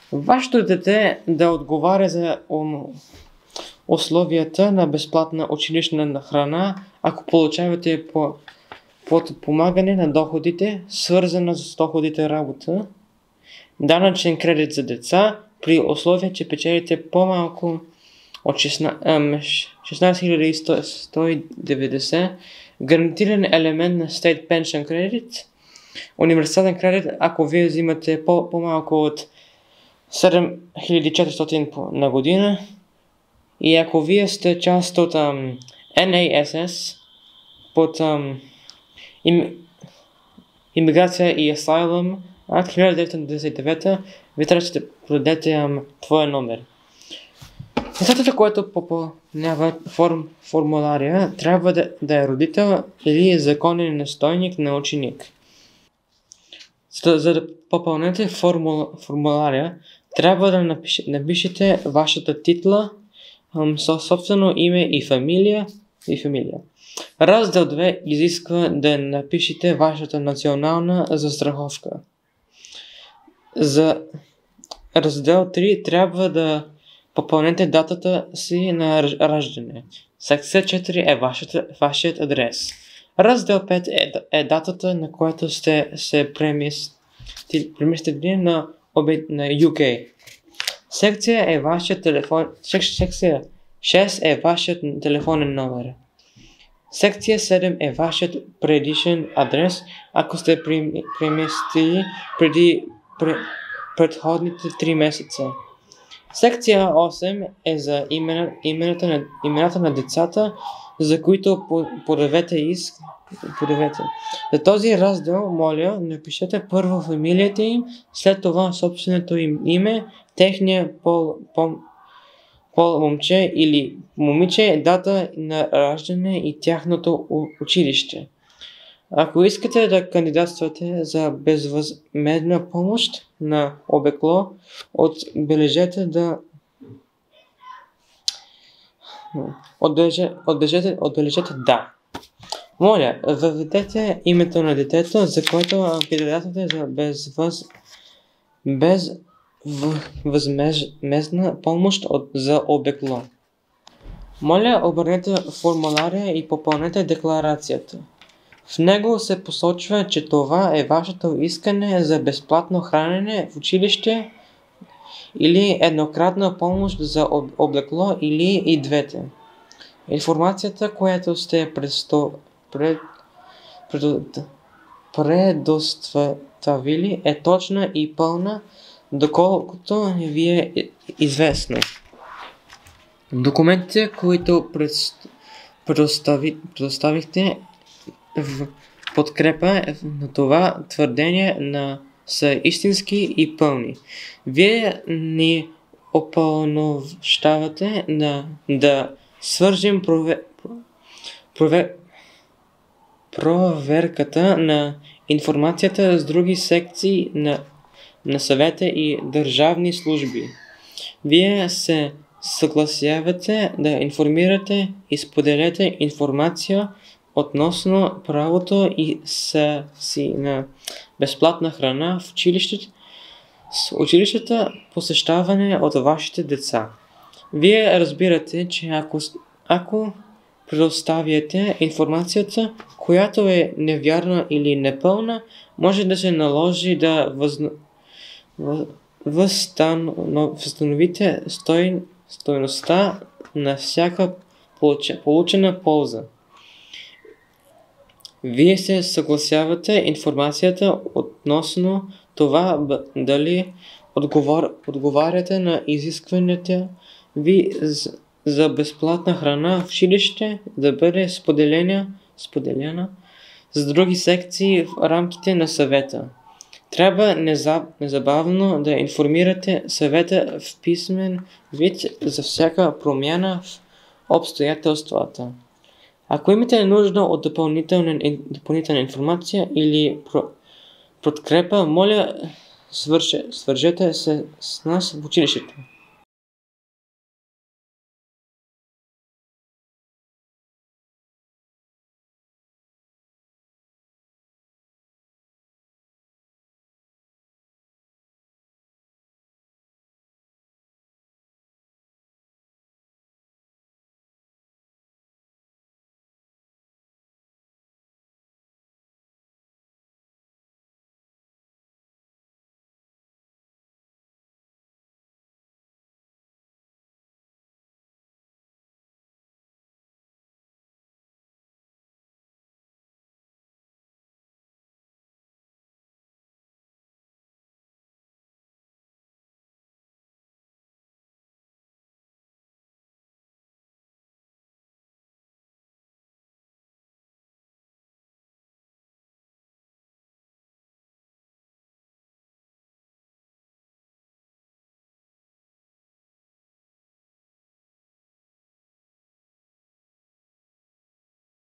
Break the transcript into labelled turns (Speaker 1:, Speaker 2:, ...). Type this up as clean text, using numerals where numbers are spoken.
Speaker 1: Вашето дете да отговаря за условията на безплатна училищна храна, ако получавате подпомагане на доходите, свързана с доходите работа, данъчен кредит за деца, при условие, че печелите по-малко от 16 190, гарантиран елемент на State Pension Credit, универсален кредит, ако вие взимате по-малко от 7400 на година, и ако вие сте част от NASS под иммиграция и асайлъм от 1999, ви трябва да продадете твоя номер. Децата, което попълнява формулария, трябва да е родител или законен настойник на ученик. За да попълнете формулария, трябва да напишете вашата титла, собствено име и фамилия. Раздел 2 изисква да напишете вашата национална застраховка. За раздел 3 трябва да попълнете датата си на раждане. Секция 4 е вашият адрес. Раздел 5 е датата, на която сте се преместили на UK. Секция 6 е вашият телефонен номер. Секция 7 е вашият предишен адрес, ако сте преместили преди предходните 3 месеца. Секция 8 е за имената на децата, за които подавете иск. За този раздел, моля, напишете първо фамилията им, след това собственото им име, техния пол момче или момиче, дата на раждане и тяхното училище. Ако искате да кандидатствате за безвъзмездна помощ на облекло, отбележете да. Моля, въведете името на детето, за което кандидатствате за безвъзмездна помощ за облекло. Моля, обърнете формулярия и попълнете декларацията. В него се посочва, че това е вашето искане за безплатно хранене в училище или еднократна помощ за облекло или и двете. Информацията, която сте предоставили, е точна и пълна, доколкото ви е известно. Документите, които предоставихте в подкрепа на това твърдение са истински и пълни. Вие ни упълномощавате да свържем проверката на информацията с други секции на съвета и държавни служби. Вие се съгласявате да информирате и споделяте информация относно правото си на безплатна храна в училищата, посещаване от вашите деца. Вие разбирате, че ако предоставяте информацията, която е невярна или непълна, може да се наложи да възстановите стойността на всяка получена полза. Вие се съгласявате информацията относно това дали отговаряте на изискванията ви за безплатна храна в училище да бъде споделена с други секции в рамките на съвета. Трябва незабавно да информирате съвета в писмен вид за всяка промяна в обстоятелствата. Ако имате нужда от допълнителна информация или подкрепа, моля, свържете се с нас в училището.